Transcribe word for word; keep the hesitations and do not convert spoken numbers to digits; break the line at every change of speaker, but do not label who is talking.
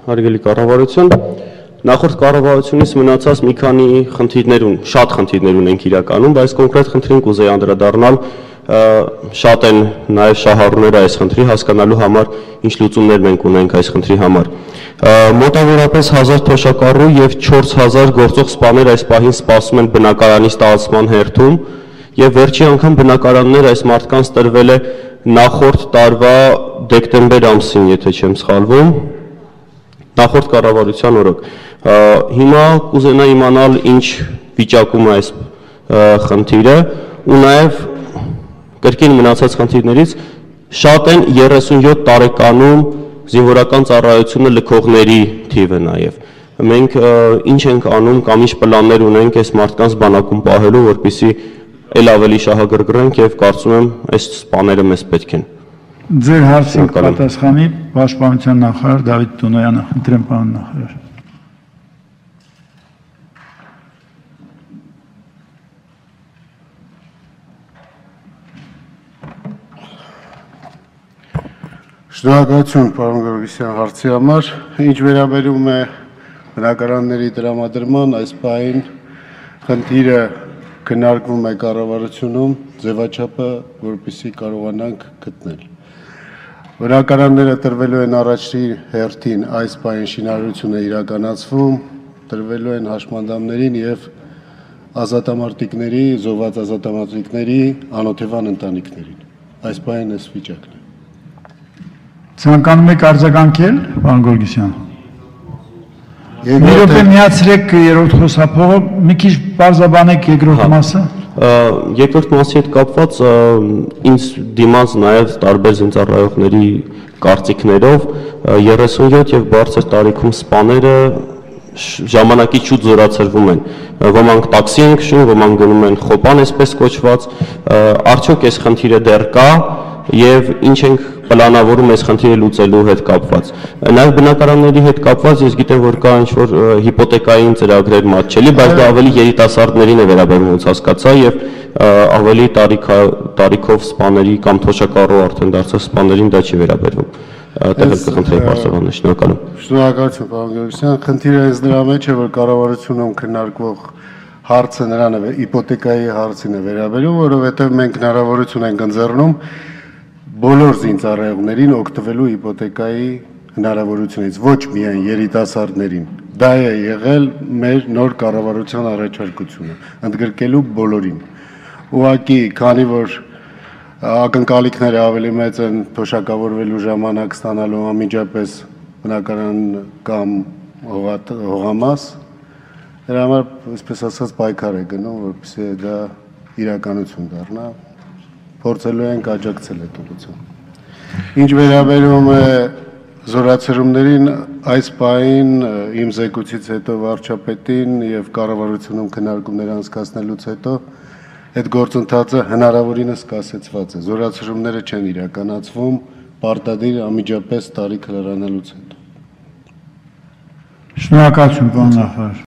Հարգելի կառավարություն, նախորդ կառավարությունից մնացած մի քանի խնդիրներ ունենք, շատ խնդիրներ ունենք իրականում, բայց կոնկրետ խնդրին կուզեի անդրադառնալ, շատ են նաև շահառուները այս խնդրի հասկանալու համար, ինչ լուծումներ մենք ունենք այս խնդրի համար։ Մոտավորապես հազար թոշակառու և չորս հազար գործող սպաներ այս պահին սպասում են բնակարանի ստացման հերթում, և վերջի անգամ բնակարաններ այս մարդկանց տրվել է նախորդ տարվա դեկտեմբեր ամսին, եթե չեմ սխալվում, նախորդ կառավարության օրոք։ Հիմա կուզենա իմանալ ինչ վիճակում է այս խնդիրը ու նաև կրկին մնացած խնդիրներից շատ են երեսունյոթ տարեկանում զինվորական ծառայությունը լքողների թիվը նաև։ Մենք ինչ ենք անում կամ ինչ պլաններ ունենք այս մարդկանց բանակում պահելու, որպեսզի էլ ավելի շահագրգռենք և կարծում եմ այս սպաները մեզ պետք են։
Ձեր հարցին պատասխանի Պաշտպանության նախարար Դավիթ Տոնոյանը, խնդրեմ պարոն նախարար։
Շնորհակալություն պարոն Գորգիսյան հարցի համար, ինչ վերաբերում է բնակարանների տրամադրման, այս պահին խնդիրը քննարկվում է կառավարությունում, ձևաչափը, որպեսզի կարողանանք գտնել։ Բնակարանները տրվելու են առաջի հերթին այս պահին շինարարություն է իրականացվում, տրվելու են հաշմանդամներին և ազատամարտիկների, զոհված ազատամարտիկների անօթևան ընտանիքներին։ Այս պահին այս վիճակն է։
Ցանկանում եք արձագանքել, պարոն Գորգիսյան։ Մի րոպե միացրեք երրորդ խոսափողը, մի քիչ պարզաբանեք երկրորդ մասը։
Երկրորդ մասի հետ կապված ինձ դիմաց նաև տարբեր զինծառայողների կարծիքներով երեսունյոթ և բարձր տարիքում սպաները ժամանակից շուտ զորացրվում են։ Ոմանք տաքսի են քշում, ոմանք գնում են խոպան այսպես կոչված, արդյոք այս խնդիրը դեռ կա և ինչ ենք պլանավորում այս խնդիրը լուծելու հետ կապված։ Նաև բնակարանների հետ կապված ես գիտեմ, որ կա ինչ-որ հիպոթեկային ծրագրեր մատչելի, բայց դա ավելի երիտասարդներին է վերաբերում, ոնց հասկացա, և ավելի տարիքով սպաների կամ թոշակառու արդեն դարձած սպաներին դա չի վերաբերվում։ Այդտեղ էլ կխնդրեի բարձրաբանել, շնորհակալ եմ։
Շնորհակալություն պարոն Գորգիսյան, խնդիրը հենց դրա մեջ է, որ կառավարությունում քննարկվող հարցը նրան է, հիպոթեկայի հարցին է վերաբերում, որովհետև մենք հնարավորություն ենք ընձեռնում բոլոր զինծառայողներին օգտվելու հիպոթեկայի հնարավորությունից, ոչ միայն երիտասարդներին։ Դա է եղել մեր նոր կառավարության առաջարկությունը, ընդգրկելու բոլորին։ Ուղղակի, քանի որ ակնկալիքները ավելի մեծ են թոշակավորվելու ժամանակ ստանալու անմիջապես բնակարան կամ հողամաս, դրա համար, այսպես ասած, պայքար է գնում, որպեսզի դա իրականություն դառնա, փորձելու ենք աջակցել այդ ուղղությամբ։ Ինչ վերաբերում է զորացրումներին, այս պահին իմ զեկուցից հետո վարչապետին և կառավարությունում քննարկումներ անցկացնելուց հետո այդ գործընթացը հնարավորինս կասեցված է։ Զորացրումները չեն իրականացվում պարտադիր անմիջապես տարիքը լրանալուց հետո։
Շնորհակալություն պարոն նախարար։